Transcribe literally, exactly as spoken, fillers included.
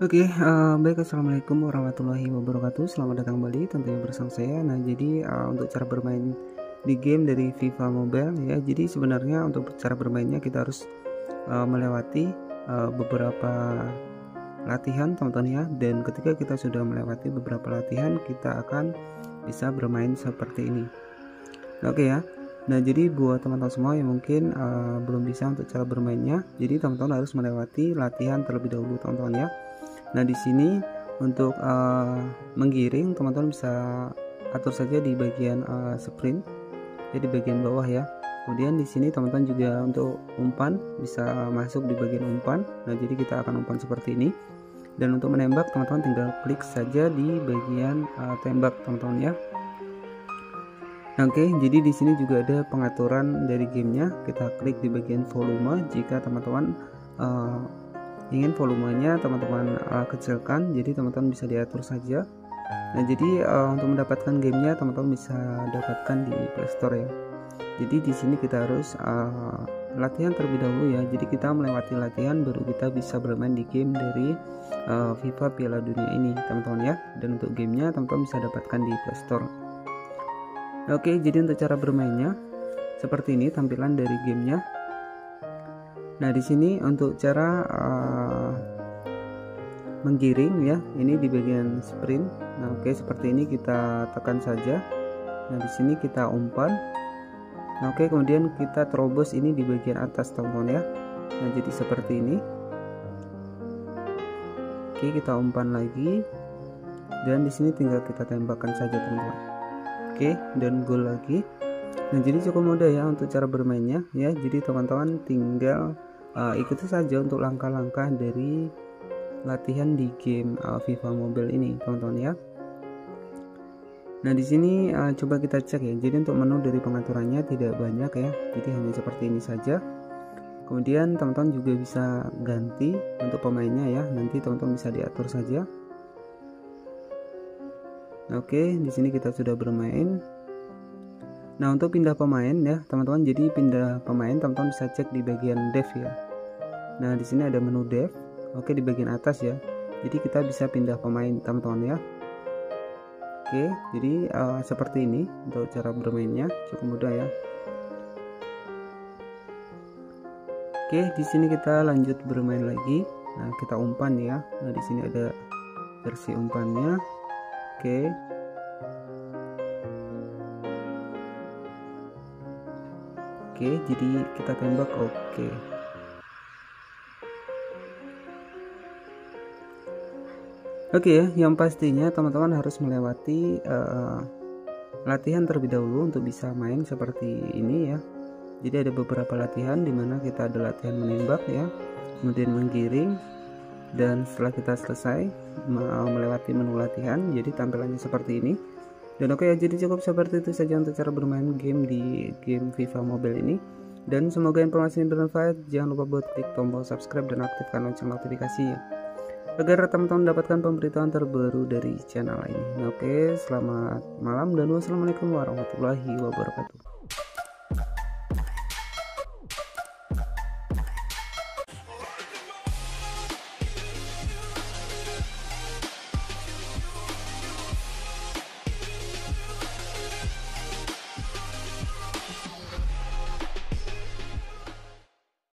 Oke, uh, baik, assalamualaikum warahmatullahi wabarakatuh. Selamat datang kembali tentunya bersama saya. Nah, jadi uh, untuk cara bermain di game dari FIFA Mobile ya. Jadi sebenarnya untuk cara bermainnya kita harus uh, melewati uh, beberapa latihan, teman-teman ya. Dan ketika kita sudah melewati beberapa latihan, kita akan bisa bermain seperti ini. Nah, oke ya. Nah, jadi buat teman-teman semua yang mungkin uh, belum bisa untuk cara bermainnya, jadi teman-teman harus melewati latihan terlebih dahulu, teman-teman ya. Nah, di sini untuk uh, menggiring, teman-teman bisa atur saja di bagian uh, sprint, jadi bagian bawah ya. Kemudian di sini teman-teman juga untuk umpan bisa masuk di bagian umpan. Nah, jadi kita akan umpan seperti ini. Dan untuk menembak, teman-teman tinggal klik saja di bagian uh, tembak, teman-teman ya. Oke, jadi di sini juga ada pengaturan dari gamenya. Kita klik di bagian volume jika teman-teman uh, ingin volumenya teman-teman uh, kecilkan, jadi teman-teman bisa diatur saja. Nah, jadi uh, untuk mendapatkan gamenya teman-teman bisa dapatkan di Play Store ya. Jadi di sini kita harus uh, latihan terlebih dahulu ya. Jadi kita melewati latihan baru kita bisa bermain di game dari uh, FIFA Piala Dunia ini, teman-teman ya. Dan untuk gamenya teman-teman bisa dapatkan di Play Store. Oke, jadi untuk cara bermainnya seperti ini tampilan dari gamenya. Nah, di sini untuk cara uh, menggiring ya, ini di bagian sprint. Nah, oke, seperti ini kita tekan saja. Nah, di sini kita umpan. Nah, oke, kemudian kita terobos ini di bagian atas, teman-teman ya. Nah, jadi seperti ini. Oke, kita umpan lagi. Dan di sini tinggal kita tembakkan saja, teman-teman. Oke, dan gol lagi. Nah, jadi cukup mudah ya untuk cara bermainnya ya. Jadi teman-teman tinggal uh, ikuti saja untuk langkah-langkah dari latihan di game uh, FIFA Mobile ini, teman-teman ya. Nah, di sini uh, coba kita cek ya. Jadi untuk menu dari pengaturannya tidak banyak ya. Jadi hanya seperti ini saja. Kemudian teman-teman juga bisa ganti untuk pemainnya ya. Nanti teman-teman bisa diatur saja. Oke, di sini kita sudah bermain. Nah, untuk pindah pemain ya, teman-teman. Jadi pindah pemain teman-teman bisa cek di bagian dev ya. Nah, di sini ada menu dev. Oke, di bagian atas ya. Jadi kita bisa pindah pemain, teman-teman ya. Oke, jadi uh, seperti ini untuk cara bermainnya, cukup mudah ya. Oke, di sini kita lanjut bermain lagi. Nah, kita umpan ya. Nah, di sini ada versi umpannya. Oke. Oke, jadi kita tembak. Oke. Oke ya, yang pastinya teman-teman harus melewati uh, latihan terlebih dahulu untuk bisa main seperti ini ya. Jadi ada beberapa latihan dimana kita ada latihan menembak ya, kemudian menggiring. Dan setelah kita selesai melewati menu latihan, jadi tampilannya seperti ini. Dan oke ya, jadi cukup seperti itu saja untuk cara bermain game di game FIFA Mobile ini. Dan semoga informasi ini bermanfaat. Jangan lupa buat klik tombol subscribe dan aktifkan lonceng notifikasinya agar teman-teman mendapatkan pemberitahuan terbaru dari channel ini. Nah, oke, selamat malam dan wassalamualaikum warahmatullahi wabarakatuh.